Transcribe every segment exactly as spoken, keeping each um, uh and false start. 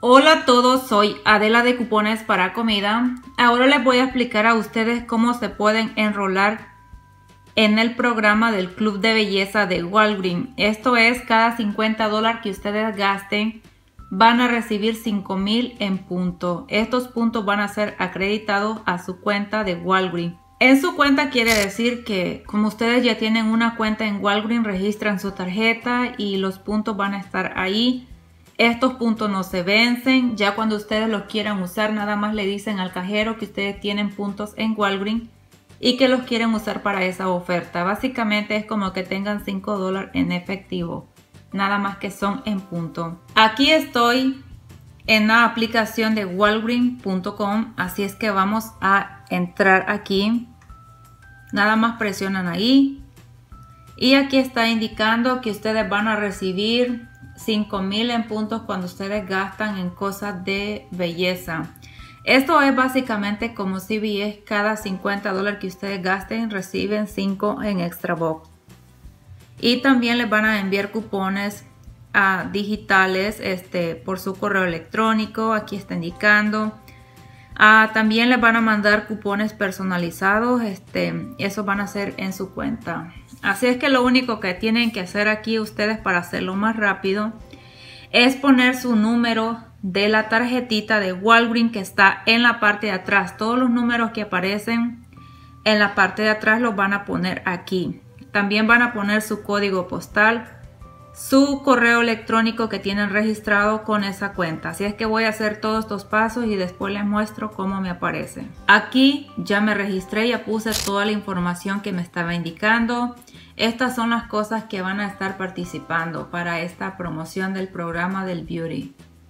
Hola a todos, soy Adela de Cupones para Comida. Ahora les voy a explicar a ustedes cómo se pueden enrolar en el programa del Club de Belleza de Walgreens. Esto es, cada cincuenta dólares que ustedes gasten van a recibir cinco mil en puntos. Estos puntos van a ser acreditados a su cuenta de Walgreens. En su cuenta quiere decir que como ustedes ya tienen una cuenta en Walgreens, registran su tarjeta y los puntos van a estar ahí. Estos puntos no se vencen. Ya cuando ustedes los quieran usar, nada más le dicen al cajero que ustedes tienen puntos en Walgreens y que los quieren usar para esa oferta. Básicamente es como que tengan cinco dólares en efectivo, nada más que son en punto. Aquí estoy en la aplicación de walgreens punto com, así es que vamos a entrar aquí. Nada más presionan ahí y aquí está indicando que ustedes van a recibir cinco mil en puntos cuando ustedes gastan en cosas de belleza. Esto es básicamente como C V S. Cada cincuenta dólares que ustedes gasten reciben cinco en extra box. Y también les van a enviar cupones uh, digitales este, por su correo electrónico. Aquí está indicando. Uh, también les van a mandar cupones personalizados. Este, eso van a hacer en su cuenta. Así es que lo único que tienen que hacer aquí ustedes para hacerlo más rápido es poner su número de la tarjetita de Walgreens que está en la parte de atrás. Todos los números que aparecen en la parte de atrás los van a poner aquí. También van a poner su código postal, su correo electrónico que tienen registrado con esa cuenta. Así es que voy a hacer todos estos pasos y después les muestro cómo me aparece. Aquí ya me registré, ya puse toda la información que me estaba indicando. Estas son las cosas que van a estar participando para esta promoción del programa del Beauty.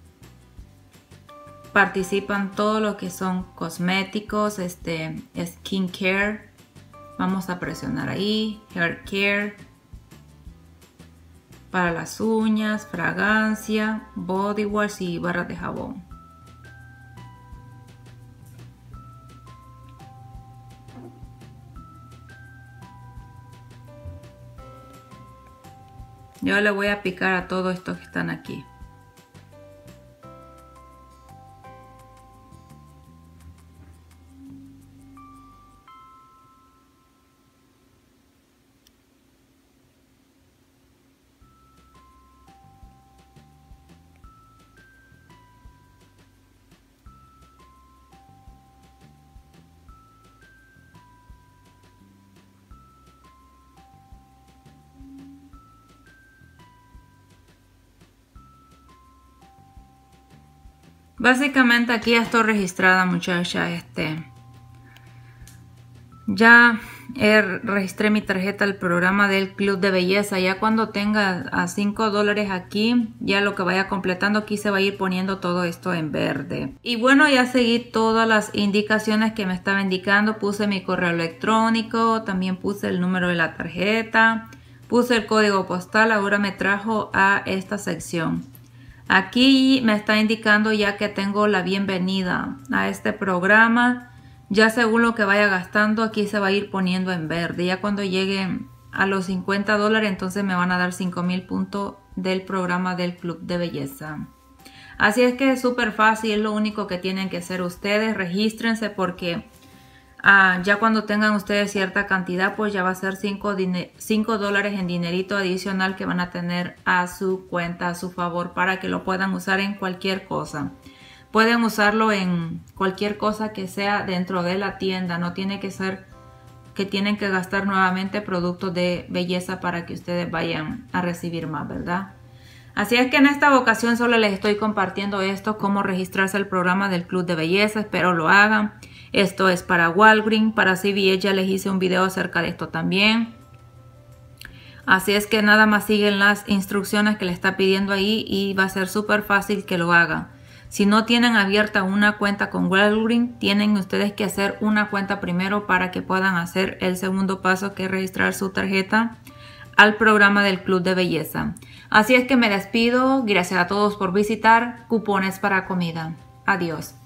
Participan todo lo que son cosméticos, este, skincare. Vamos a presionar ahí, hair care. Para las uñas, fragancia, body wash y barras de jabón. Yo le voy a picar a todo esto que están aquí. Básicamente aquí ya estoy registrada, muchacha. Este, ya eh, registré mi tarjeta al programa del Club de Belleza. Ya cuando tenga a cinco dólares aquí, ya lo que vaya completando aquí se va a ir poniendo todo esto en verde. Y bueno, ya seguí todas las indicaciones que me estaba indicando. Puse mi correo electrónico, también puse el número de la tarjeta, puse el código postal. Ahora me trajo a esta sección. Aquí me está indicando ya que tengo la bienvenida a este programa. Ya según lo que vaya gastando, aquí se va a ir poniendo en verde. Ya cuando lleguen a los cincuenta dólares, entonces me van a dar cinco mil puntos del programa del Club de Belleza. Así es que es súper fácil, es lo único que tienen que hacer ustedes. Regístrense porque ah, ya cuando tengan ustedes cierta cantidad, pues ya va a ser cinco dólares en dinerito adicional que van a tener a su cuenta, a su favor, para que lo puedan usar en cualquier cosa. Pueden usarlo en cualquier cosa que sea dentro de la tienda. No tiene que ser que tienen que gastar nuevamente productos de belleza para que ustedes vayan a recibir más, ¿verdad? Así es que en esta ocasión solo les estoy compartiendo esto, cómo registrarse al programa del Club de Belleza. Espero lo hagan. Esto es para Walgreens, para C V S ya les hice un video acerca de esto también. Así es que nada más siguen las instrucciones que le está pidiendo ahí y va a ser súper fácil que lo hagan. Si no tienen abierta una cuenta con Walgreens, tienen ustedes que hacer una cuenta primero para que puedan hacer el segundo paso, que es registrar su tarjeta al programa del Club de Belleza. Así es que me despido. Gracias a todos por visitar Cupones para Comida. Adiós.